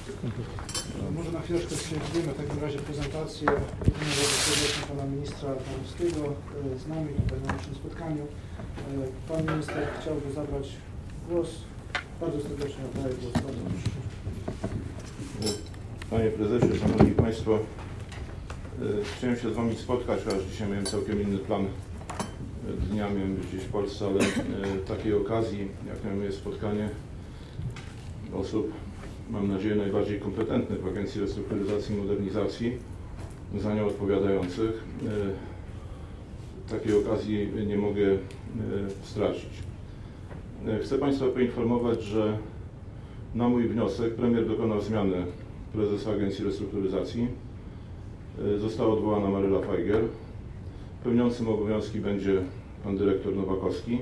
Może na chwileczkę przejdziemy w takim razie prezentację. Bardzo serdecznie pana ministra Ardanowskiego z nami tutaj na naszym spotkaniu. Pan minister chciałby zabrać głos. Bardzo serdecznie oddaję głos. Bardzo proszę. Panie prezesie, szanowni państwo, chciałem się z wami spotkać, chociaż dzisiaj miałem całkiem inny plan dnia, miałem być gdzieś w Polsce, ale takiej okazji, jak jest spotkanie osób, mam nadzieję, najbardziej kompetentnych w Agencji Restrukturyzacji i Modernizacji, za nią odpowiadających, takiej okazji nie mogę stracić. Chcę państwa poinformować, że na mój wniosek premier dokonał zmiany prezesa Agencji Restrukturyzacji. Została odwołana Maryla Fajger. Pełniącym obowiązki będzie pan dyrektor Nowakowski.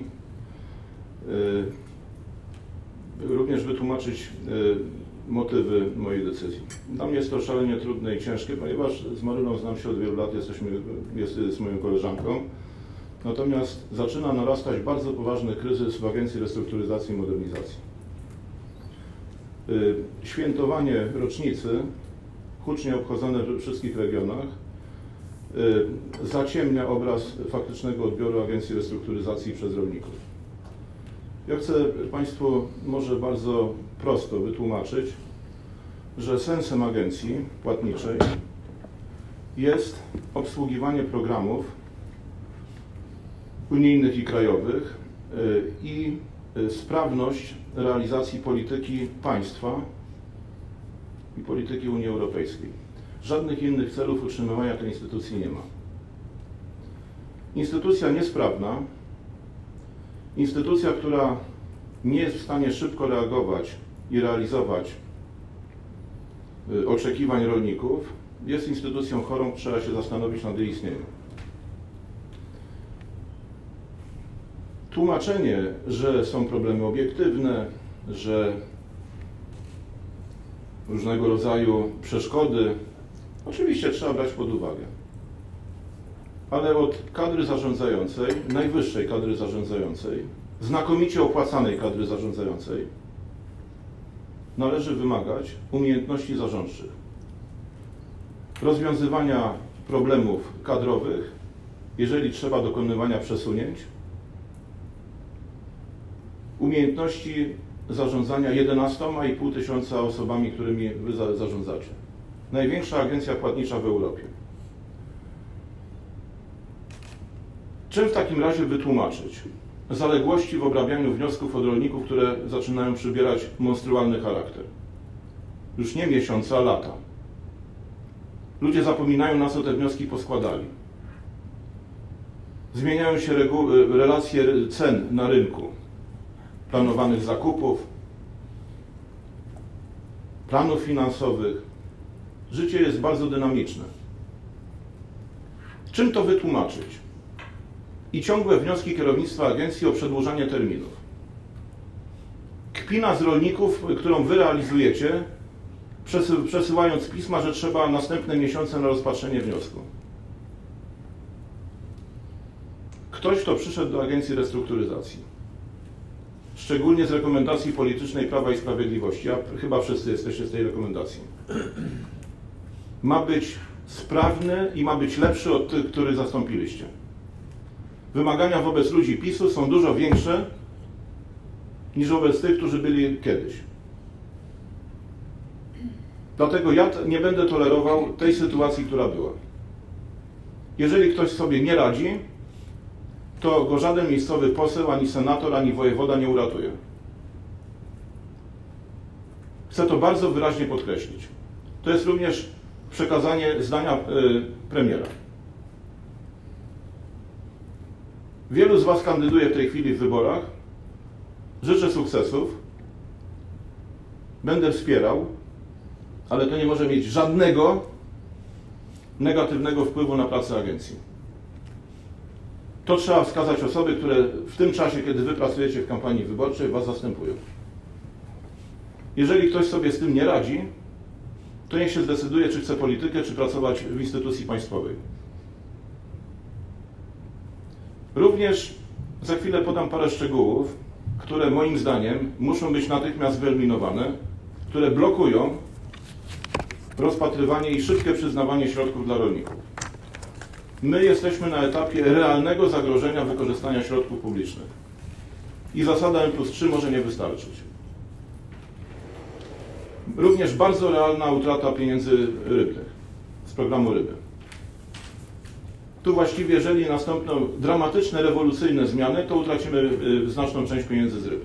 Również wytłumaczyć motywy mojej decyzji. Dla mnie jest to szalenie trudne i ciężkie, ponieważ z Marylą znam się od wielu lat, jest moją koleżanką. Natomiast zaczyna narastać bardzo poważny kryzys w Agencji Restrukturyzacji i Modernizacji. Świętowanie rocznicy, hucznie obchodzone we wszystkich regionach, zaciemnia obraz faktycznego odbioru Agencji Restrukturyzacji przez rolników. Ja chcę państwu może bardzo prosto wytłumaczyć, że sensem agencji płatniczej jest obsługiwanie programów unijnych i krajowych i sprawność realizacji polityki państwa i polityki Unii Europejskiej. Żadnych innych celów utrzymywania tej instytucji nie ma. Instytucja niesprawna, instytucja, która nie jest w stanie szybko reagować i realizować oczekiwań rolników, jest instytucją chorą, trzeba się zastanowić nad jej istnieniem. Tłumaczenie, że są problemy obiektywne, że różnego rodzaju przeszkody, oczywiście trzeba brać pod uwagę. Ale od kadry zarządzającej, najwyższej kadry zarządzającej, znakomicie opłacanej kadry zarządzającej, należy wymagać umiejętności zarządczych, rozwiązywania problemów kadrowych, jeżeli trzeba dokonywania przesunięć, umiejętności zarządzania 11,5 tysiąca osobami, którymi wy zarządzacie. Największa agencja płatnicza w Europie. Czym w takim razie wytłumaczyć zaległości w obrabianiu wniosków od rolników, które zaczynają przybierać monstrualny charakter? Już nie miesiące, a lata. Ludzie zapominają, na co te wnioski poskładali. Zmieniają się relacje cen na rynku, planowanych zakupów, planów finansowych. Życie jest bardzo dynamiczne. Czym to wytłumaczyć? I ciągłe wnioski kierownictwa agencji o przedłużanie terminów. Kpina z rolników, którą wy realizujecie, przesyłając pisma, że trzeba następne miesiące na rozpatrzenie wniosku. Ktoś, kto przyszedł do Agencji Restrukturyzacji, szczególnie z rekomendacji politycznej Prawa i Sprawiedliwości, a chyba wszyscy jesteście z tej rekomendacji, ma być sprawny i ma być lepszy od tych, których zastąpiliście. Wymagania wobec ludzi PiS-u są dużo większe niż wobec tych, którzy byli kiedyś. Dlatego ja nie będę tolerował tej sytuacji, która była. Jeżeli ktoś sobie nie radzi, to go żaden miejscowy poseł, ani senator, ani wojewoda nie uratuje. Chcę to bardzo wyraźnie podkreślić. To jest również przekazanie zdania premiera. Wielu z was kandyduje w tej chwili w wyborach. Życzę sukcesów. Będę wspierał, ale to nie może mieć żadnego negatywnego wpływu na pracę agencji. To trzeba wskazać osoby, które w tym czasie, kiedy wy pracujecie w kampanii wyborczej, was zastępują. Jeżeli ktoś sobie z tym nie radzi, to niech się zdecyduje, czy chce politykę, czy pracować w instytucji państwowej. Również za chwilę podam parę szczegółów, które moim zdaniem muszą być natychmiast wyeliminowane, które blokują rozpatrywanie i szybkie przyznawanie środków dla rolników. My jesteśmy na etapie realnego zagrożenia wykorzystania środków publicznych. I zasada N+3 może nie wystarczyć. Również bardzo realna utrata pieniędzy rybnych z programu Ryby. Tu właściwie, jeżeli nastąpią dramatyczne, rewolucyjne zmiany, to utracimy znaczną część pieniędzy z ryb.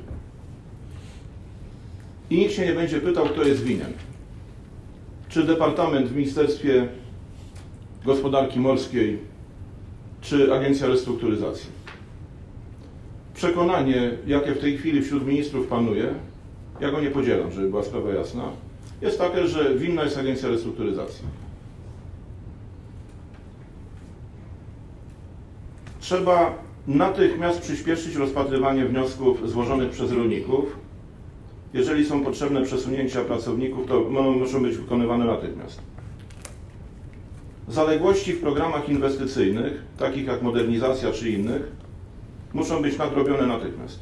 I nikt się nie będzie pytał, kto jest winien. Czy Departament w Ministerstwie Gospodarki Morskiej, czy Agencja Restrukturyzacji. Przekonanie, jakie w tej chwili wśród ministrów panuje, ja go nie podzielam, żeby była sprawa jasna, jest takie, że winna jest Agencja Restrukturyzacji. Trzeba natychmiast przyspieszyć rozpatrywanie wniosków złożonych przez rolników. Jeżeli są potrzebne przesunięcia pracowników, to muszą być wykonywane natychmiast. Zaległości w programach inwestycyjnych, takich jak modernizacja czy innych, muszą być nadrobione natychmiast.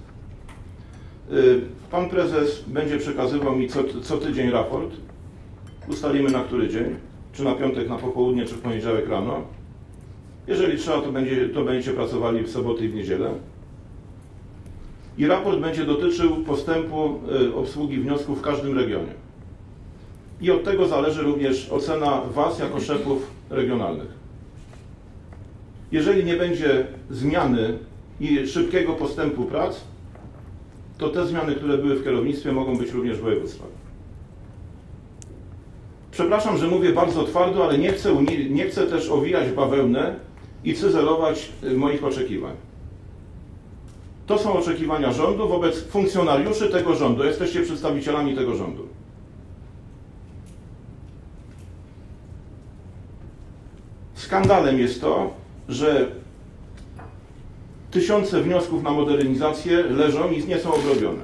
Pan prezes będzie przekazywał mi co tydzień raport. Ustalimy, na który dzień, czy na piątek na popołudnie, czy w poniedziałek rano. Jeżeli trzeba, to będziecie pracowali w sobotę i w niedzielę. I raport będzie dotyczył postępu obsługi wniosków w każdym regionie. I od tego zależy również ocena Was jako szefów regionalnych. Jeżeli nie będzie zmiany i szybkiego postępu prac, to te zmiany, które były w kierownictwie, mogą być również w województwach. Przepraszam, że mówię bardzo twardo, ale nie chcę też owijać bawełnę i cyzelować moich oczekiwań. To są oczekiwania rządu wobec funkcjonariuszy tego rządu. Jesteście przedstawicielami tego rządu. Skandalem jest to, że tysiące wniosków na modernizację leżą i nie są obrobione.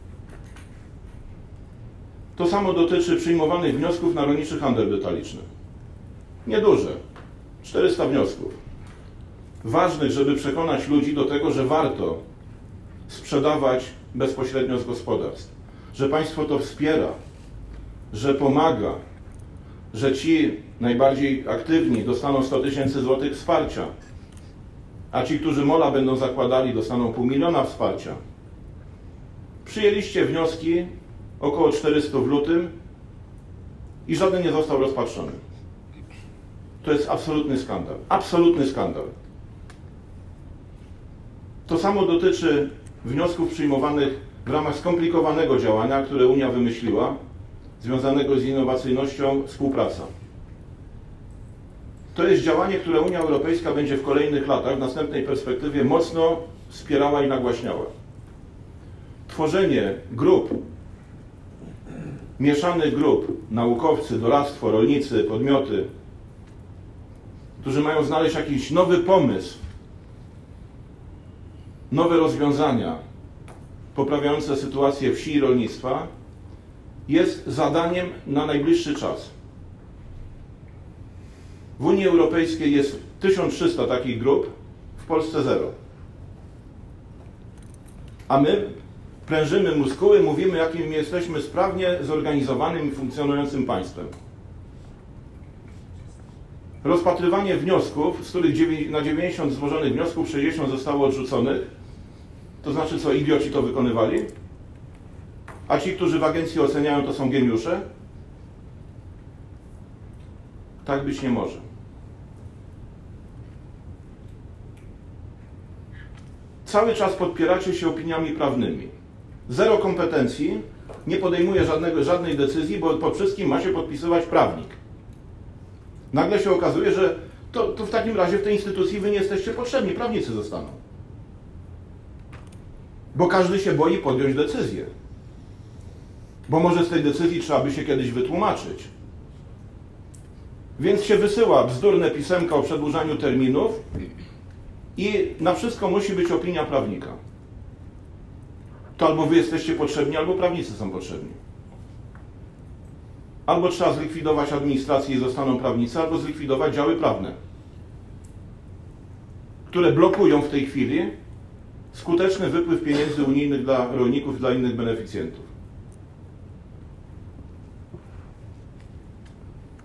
To samo dotyczy przyjmowanych wniosków na rolniczy handel detaliczny. Nieduże. 400 wniosków. Ważnych, żeby przekonać ludzi do tego, że warto sprzedawać bezpośrednio z gospodarstw. Że państwo to wspiera, że pomaga, że ci najbardziej aktywni dostaną 100 000 złotych wsparcia, a ci, którzy mola będą zakładali, dostaną 500 000 wsparcia. Przyjęliście wnioski, około 400 w lutym i żaden nie został rozpatrzony. To jest absolutny skandal. Absolutny skandal. To samo dotyczy wniosków przyjmowanych w ramach skomplikowanego działania, które Unia wymyśliła, związanego z innowacyjnością, współpraca. To jest działanie, które Unia Europejska będzie w kolejnych latach, w następnej perspektywie mocno wspierała i nagłaśniała. Tworzenie grup, mieszanych grup, naukowcy, doradztwo, rolnicy, podmioty, którzy mają znaleźć jakiś nowy pomysł, nowe rozwiązania poprawiające sytuację wsi i rolnictwa, jest zadaniem na najbliższy czas. W Unii Europejskiej jest 1300 takich grup, w Polsce 0. A my prężymy muskuły, mówimy, jakim jesteśmy sprawnie zorganizowanym i funkcjonującym państwem. Rozpatrywanie wniosków, z których na 90 złożonych wniosków 60 zostało odrzuconych, to znaczy co, idioci to wykonywali? A ci, którzy w agencji oceniają, to są geniusze? Tak być nie może. Cały czas podpieracie się opiniami prawnymi. Zero kompetencji, nie podejmuje żadnej decyzji, bo pod wszystkim ma się podpisywać prawnik. Nagle się okazuje, że to w takim razie w tej instytucji wy nie jesteście potrzebni, prawnicy zostaną. Bo każdy się boi podjąć decyzję. Bo może z tej decyzji trzeba by się kiedyś wytłumaczyć. Więc się wysyła bzdurne pisemka o przedłużaniu terminów i na wszystko musi być opinia prawnika. To albo wy jesteście potrzebni, albo prawnicy są potrzebni. Albo trzeba zlikwidować administrację i zostaną prawnicy, albo zlikwidować działy prawne, które blokują w tej chwili skuteczny wypływ pieniędzy unijnych dla rolników i dla innych beneficjentów.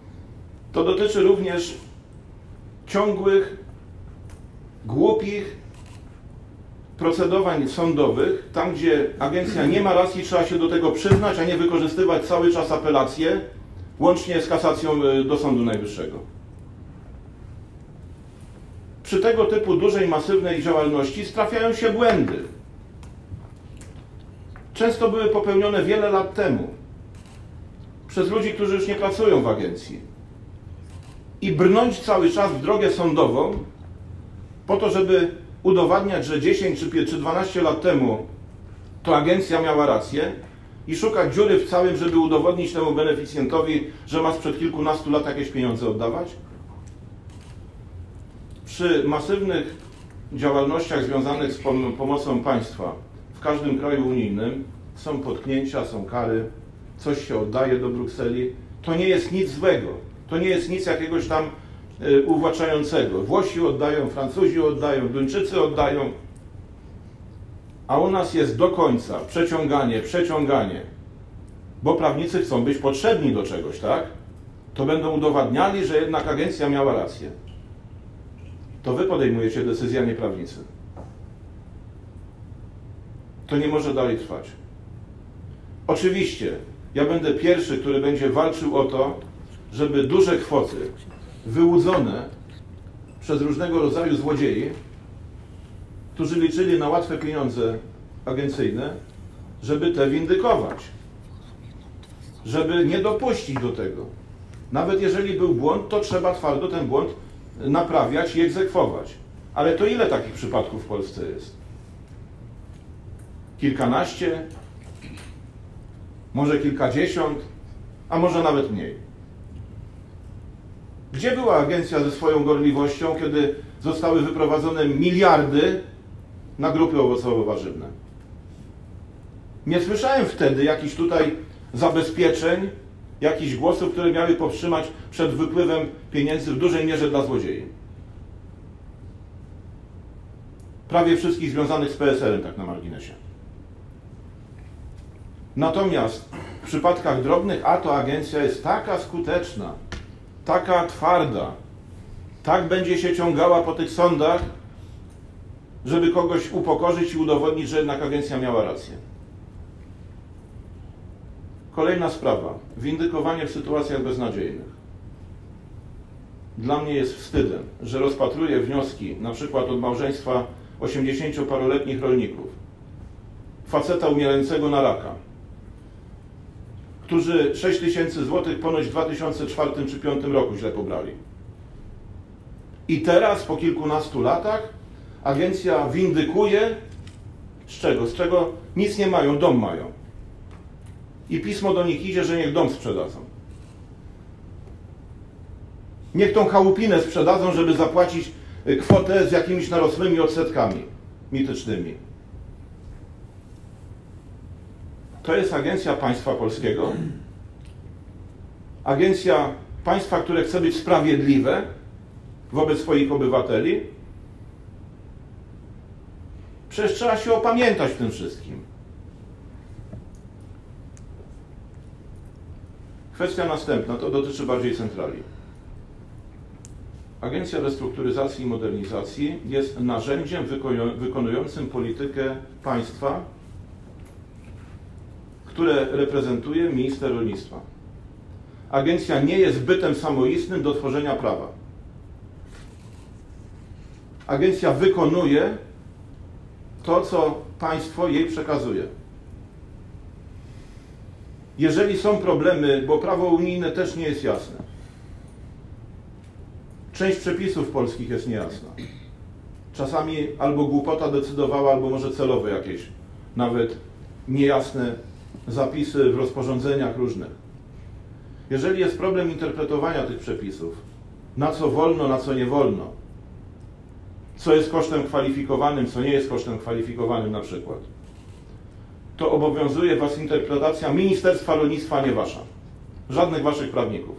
To dotyczy również ciągłych, głupich procedowań sądowych, tam gdzie agencja nie ma racji, trzeba się do tego przyznać, a nie wykorzystywać cały czas apelację, łącznie z kasacją do Sądu Najwyższego. Przy tego typu dużej, masywnej działalności trafiają się błędy. Często były popełnione wiele lat temu przez ludzi, którzy już nie pracują w agencji. I brnąć cały czas w drogę sądową po to, żeby udowadniać, że 10 czy 12 lat temu to agencja miała rację i szukać dziury w całym, żeby udowodnić temu beneficjentowi, że ma sprzed kilkunastu lat jakieś pieniądze oddawać? Przy masywnych działalnościach związanych z pomocą państwa w każdym kraju unijnym są potknięcia, są kary, coś się oddaje do Brukseli. To nie jest nic złego, to nie jest nic jakiegoś tam uwłaczającego. Włosi oddają, Francuzi oddają, Duńczycy oddają, a u nas jest do końca przeciąganie, bo prawnicy chcą być potrzebni do czegoś, tak? To będą udowadniali, że jednak agencja miała rację. To wy podejmujecie decyzję, a nie prawnicy. To nie może dalej trwać. Oczywiście, ja będę pierwszy, który będzie walczył o to, żeby duże kwoty wyłudzone przez różnego rodzaju złodziei, którzy liczyli na łatwe pieniądze agencyjne, żeby te windykować. Żeby nie dopuścić do tego. Nawet jeżeli był błąd, to trzeba twardo ten błąd naprawiać i egzekwować. Ale to ile takich przypadków w Polsce jest? Kilkanaście? Może kilkadziesiąt? A może nawet mniej? Gdzie była agencja ze swoją gorliwością, kiedy zostały wyprowadzone miliardy na grupy owocowo-warzywne? Nie słyszałem wtedy jakichś tutaj zabezpieczeń, jakichś głosów, które miały powstrzymać przed wypływem pieniędzy w dużej mierze dla złodziei. Prawie wszystkich związanych z PSL-em, tak na marginesie. Natomiast w przypadkach drobnych, a to agencja jest taka skuteczna, taka twarda, tak będzie się ciągała po tych sądach, żeby kogoś upokorzyć i udowodnić, że jednak agencja miała rację. Kolejna sprawa. Windykowanie w sytuacjach beznadziejnych. Dla mnie jest wstydem, że rozpatruję wnioski na przykład od małżeństwa 80-paroletnich rolników, faceta umierającego na raka, którzy 6 000 złotych ponoć w 2004 czy 2005 roku źle pobrali. I teraz, po kilkunastu latach, agencja windykuje z czego? Z czego nic nie mają, dom mają. I pismo do nich idzie, że niech dom sprzedadzą. Niech tą chałupinę sprzedadzą, żeby zapłacić kwotę z jakimiś narosłymi odsetkami mitycznymi. To jest agencja państwa polskiego. Agencja państwa, które chce być sprawiedliwe wobec swoich obywateli. Przecież trzeba się opamiętać w tym wszystkim. Kwestia następna, to dotyczy bardziej centrali. Agencja Restrukturyzacji i Modernizacji jest narzędziem wykonującym politykę państwa, które reprezentuje minister rolnictwa. Agencja nie jest bytem samoistnym do tworzenia prawa. Agencja wykonuje to, co państwo jej przekazuje. Jeżeli są problemy, bo prawo unijne też nie jest jasne. Część przepisów polskich jest niejasna. Czasami albo głupota decydowała, albo może celowe jakieś, nawet niejasne zapisy w rozporządzeniach różnych. Jeżeli jest problem interpretowania tych przepisów, na co wolno, na co nie wolno, co jest kosztem kwalifikowanym, co nie jest kosztem kwalifikowanym na przykład, to obowiązuje Was interpretacja Ministerstwa Rolnictwa, a nie Wasza. Żadnych Waszych prawników.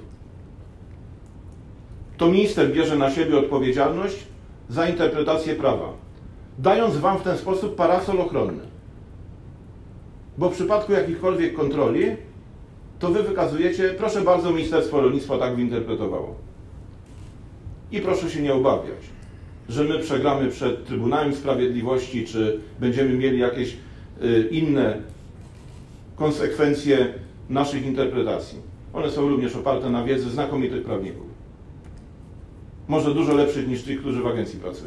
To minister bierze na siebie odpowiedzialność za interpretację prawa, dając Wam w ten sposób parasol ochronny. Bo w przypadku jakichkolwiek kontroli, to wy wykazujecie, proszę bardzo, Ministerstwo Rolnictwa tak wyinterpretowało. I proszę się nie obawiać, że my przegramy przed Trybunałem Sprawiedliwości, czy będziemy mieli jakieś inne konsekwencje naszych interpretacji. One są również oparte na wiedzy znakomitych prawników. Może dużo lepszych niż tych, którzy w agencji pracują.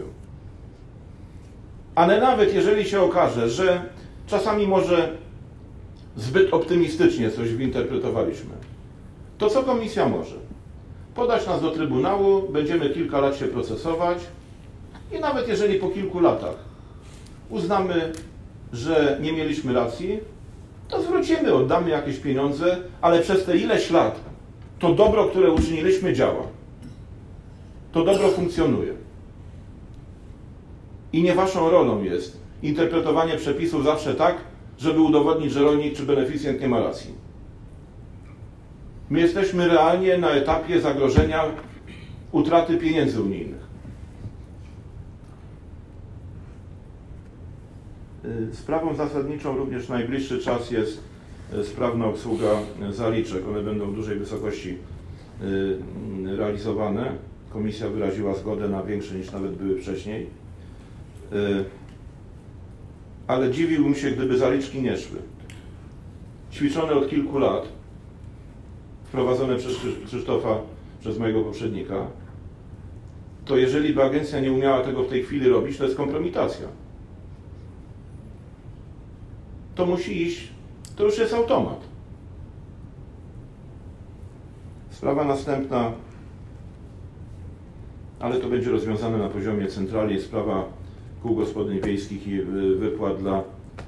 Ale nawet jeżeli się okaże, że czasami może zbyt optymistycznie coś wyinterpretowaliśmy, to co komisja może? Podać nas do Trybunału, będziemy kilka lat się procesować i nawet jeżeli po kilku latach uznamy, że nie mieliśmy racji, to zwrócimy, oddamy jakieś pieniądze, ale przez te ileś lat to dobro, które uczyniliśmy, działa. To dobro funkcjonuje. I nie waszą rolą jest interpretowanie przepisów zawsze tak, żeby udowodnić, że rolnik czy beneficjent nie ma racji. My jesteśmy realnie na etapie zagrożenia utraty pieniędzy unijnych. Sprawą zasadniczą również najbliższy czas jest sprawna obsługa zaliczek. One będą w dużej wysokości realizowane. Komisja wyraziła zgodę na większe niż nawet były wcześniej. Ale dziwiłbym się, gdyby zaliczki nie szły. Ćwiczone od kilku lat, wprowadzone przez Krzysztofa, przez mojego poprzednika, to jeżeli by agencja nie umiała tego w tej chwili robić, to jest kompromitacja. To musi iść, to już jest automat. Sprawa następna, ale to będzie rozwiązane na poziomie centrali, sprawa kół gospodyń wiejskich i wypłat dla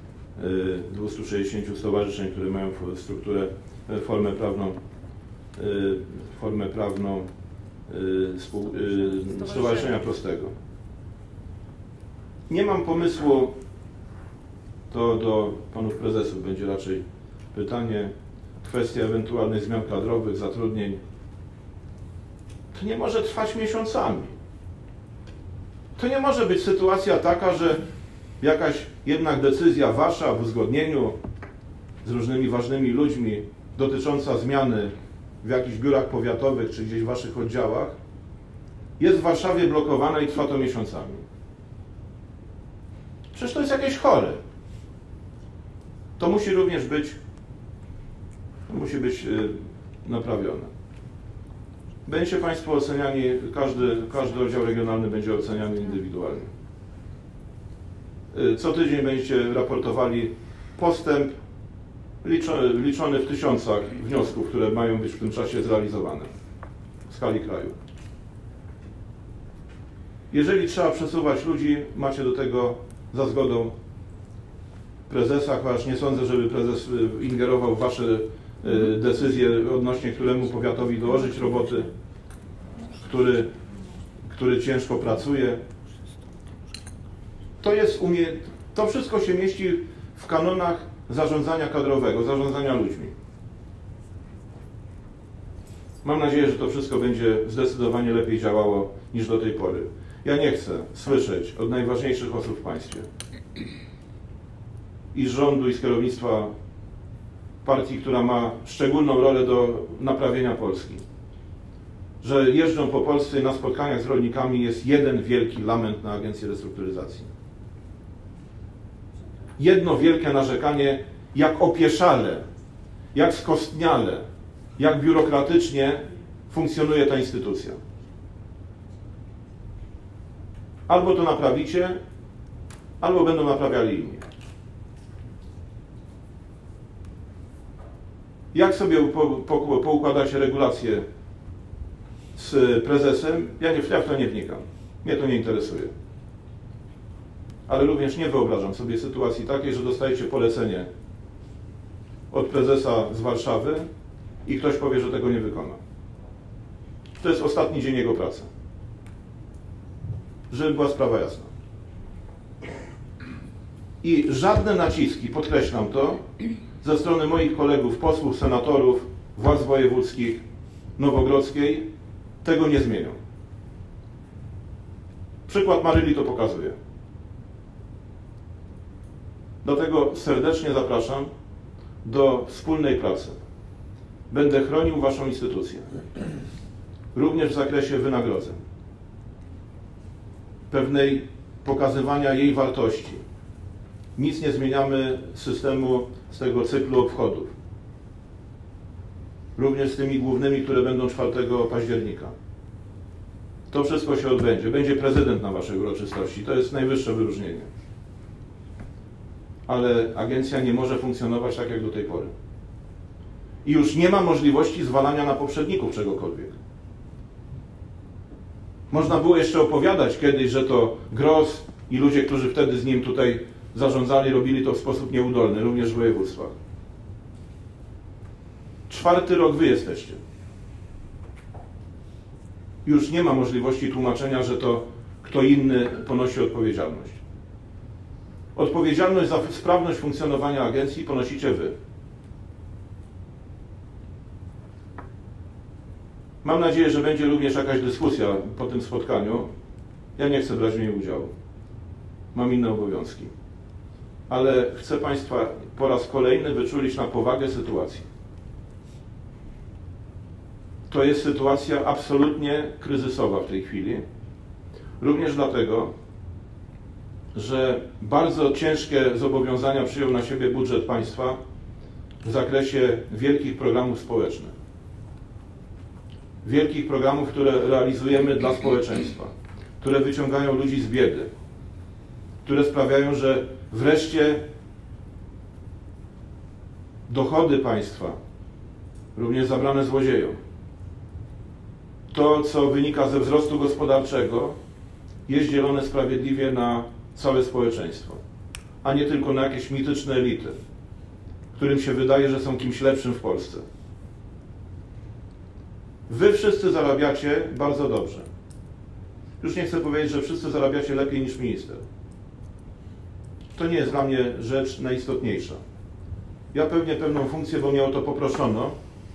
260 stowarzyszeń, które mają strukturę, formę prawną stowarzyszenia prostego. Nie mam pomysłu, to do panów prezesów będzie raczej pytanie, kwestia ewentualnych zmian kadrowych, zatrudnień. To nie może trwać miesiącami. To nie może być sytuacja taka, że jakaś jednak decyzja wasza w uzgodnieniu z różnymi ważnymi ludźmi dotycząca zmiany w jakichś biurach powiatowych czy gdzieś w waszych oddziałach jest w Warszawie blokowana i trwa to miesiącami. Przecież to jest jakieś chore. To musi również być, naprawione. Będziecie państwo oceniani, każdy oddział regionalny będzie oceniany indywidualnie. Co tydzień będziecie raportowali postęp liczony w tysiącach wniosków, które mają być w tym czasie zrealizowane w skali kraju. Jeżeli trzeba przesuwać ludzi, macie do tego za zgodą prezesa, chociaż nie sądzę, żeby prezes ingerował w wasze decyzje, odnośnie któremu powiatowi dołożyć roboty, który ciężko pracuje. To wszystko się mieści w kanonach zarządzania kadrowego, zarządzania ludźmi. Mam nadzieję, że to wszystko będzie zdecydowanie lepiej działało niż do tej pory. Ja nie chcę słyszeć od najważniejszych osób w państwie i z rządu, i z kierownictwa partii, która ma szczególną rolę do naprawienia Polski, że jeżdżą po Polsce i na spotkaniach z rolnikami jest jeden wielki lament na Agencję Restrukturyzacji. Jedno wielkie narzekanie, jak opieszale, jak skostniale, jak biurokratycznie funkcjonuje ta instytucja. Albo to naprawicie, albo będą naprawiali inni. Jak sobie poukładacie regulacje z prezesem, ja w to nie wnikam. Mnie to nie interesuje. Ale również nie wyobrażam sobie sytuacji takiej, że dostajecie polecenie od prezesa z Warszawy i ktoś powie, że tego nie wykona. To jest ostatni dzień jego pracy. Żeby była sprawa jasna. I żadne naciski, podkreślam to, ze strony moich kolegów, posłów, senatorów, władz wojewódzkich, Nowogrodzkiej, tego nie zmienią. Przykład Maryli to pokazuje. Dlatego serdecznie zapraszam do wspólnej pracy. będę chronił waszą instytucję. Również w zakresie wynagrodzeń. Pewnej pokazywania jej wartości. Nic nie zmieniamy systemu z tego cyklu obchodów. Również z tymi głównymi, które będą 4 października. To wszystko się odbędzie. Będzie prezydent na waszej uroczystości. To jest najwyższe wyróżnienie. Ale agencja nie może funkcjonować tak jak do tej pory. I już nie ma możliwości zwalania na poprzedników czegokolwiek. Można było jeszcze opowiadać kiedyś, że to Gross i ludzie, którzy wtedy z nim tutaj zarządzali, robili to w sposób nieudolny, również w województwach. 4. rok wy jesteście. Już nie ma możliwości tłumaczenia, że to kto inny ponosi odpowiedzialność. Odpowiedzialność za sprawność funkcjonowania agencji ponosicie wy. Mam nadzieję, że będzie również jakaś dyskusja po tym spotkaniu. Ja nie chcę brać w niej udziału. Mam inne obowiązki. Ale chcę Państwa po raz kolejny wyczulić na powagę sytuacji. To jest sytuacja absolutnie kryzysowa w tej chwili. Również dlatego, że bardzo ciężkie zobowiązania przyjął na siebie budżet państwa w zakresie wielkich programów społecznych. Wielkich programów, które realizujemy dla społeczeństwa, które wyciągają ludzi z biedy, które sprawiają, że wreszcie dochody państwa, również zabrane złodziejom, to, co wynika ze wzrostu gospodarczego, jest dzielone sprawiedliwie na całe społeczeństwo, a nie tylko na jakieś mityczne elity, którym się wydaje, że są kimś lepszym w Polsce. Wy wszyscy zarabiacie bardzo dobrze. Już nie chcę powiedzieć, że wszyscy zarabiacie lepiej niż minister. To nie jest dla mnie rzecz najistotniejsza. Ja pełnię pewną funkcję, bo mnie o to poproszono,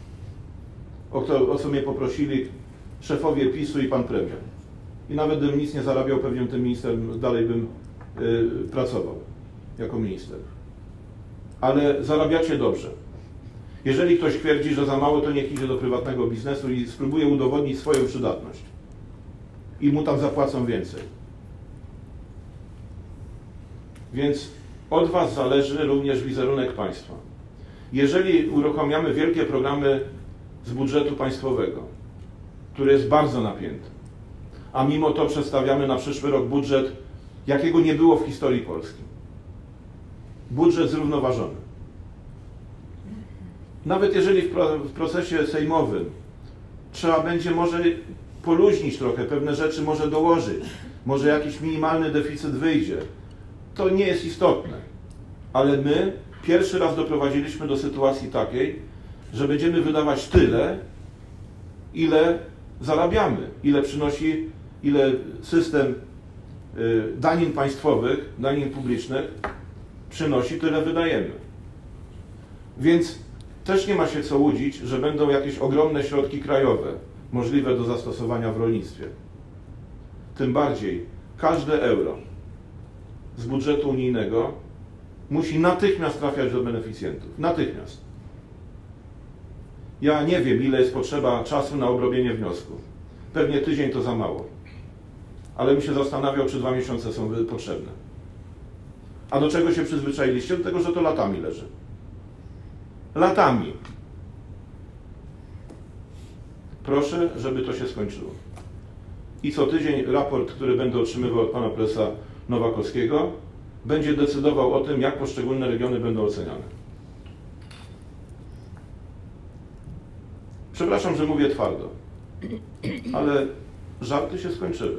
o co mnie poprosili szefowie PiS-u i pan premier. I nawet gdybym nic nie zarabiał, pewnie tym ministerem dalej bym pracował jako minister. Ale zarabiacie dobrze. Jeżeli ktoś twierdzi, że za mało, to niech idzie do prywatnego biznesu i spróbuje udowodnić swoją przydatność. I mu tam zapłacą więcej. Więc od was zależy również wizerunek państwa. Jeżeli uruchamiamy wielkie programy z budżetu państwowego, który jest bardzo napięty, a mimo to przedstawiamy na przyszły rok budżet, jakiego nie było w historii Polski. Budżet zrównoważony. Nawet jeżeli w procesie sejmowym trzeba będzie może poluźnić trochę, pewne rzeczy może dołożyć, może jakiś minimalny deficyt wyjdzie, to nie jest istotne. Ale my pierwszy raz doprowadziliśmy do sytuacji takiej, że będziemy wydawać tyle, ile zarabiamy, ile system danin państwowych, danin publicznych przynosi, tyle wydajemy. Więc też nie ma się co łudzić, że będą jakieś ogromne środki krajowe możliwe do zastosowania w rolnictwie. Tym bardziej każde euro z budżetu unijnego musi natychmiast trafiać do beneficjentów. Natychmiast. Ja nie wiem, ile jest potrzeba czasu na obrobienie wniosków. Pewnie tydzień to za mało. Ale bym się zastanawiał, czy 2 miesiące są potrzebne. A do czego się przyzwyczailiście? Do tego, że to latami leży. Latami. Proszę, żeby to się skończyło. I co tydzień raport, który będę otrzymywał od pana prezesa Nowakowskiego, będzie decydował o tym, jak poszczególne regiony będą oceniane. Przepraszam, że mówię twardo, ale żarty się skończyły.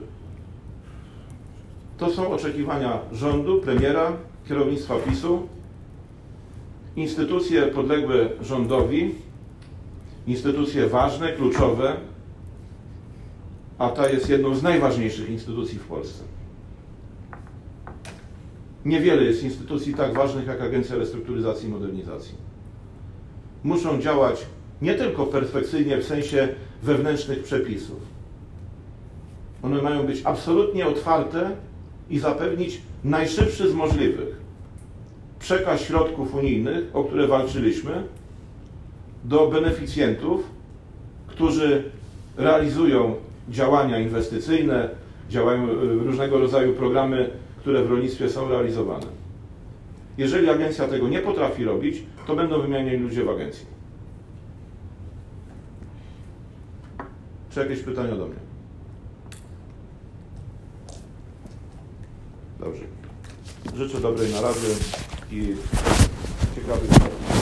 To są oczekiwania rządu, premiera, kierownictwa PiS-u, instytucje podległe rządowi, instytucje ważne, kluczowe, a ta jest jedną z najważniejszych instytucji w Polsce. Niewiele jest instytucji tak ważnych jak Agencja Restrukturyzacji i Modernizacji. Muszą działać nie tylko perfekcyjnie w sensie wewnętrznych przepisów. One mają być absolutnie otwarte i zapewnić najszybszy z możliwych przekaz środków unijnych, o które walczyliśmy, do beneficjentów, którzy realizują działania inwestycyjne, działają różnego rodzaju programy, które w rolnictwie są realizowane. Jeżeli agencja tego nie potrafi robić, to będą wymieniani ludzie w agencji. Czy jakieś pytania do mnie? Dobrze. Życzę dobrej narady i ciekawych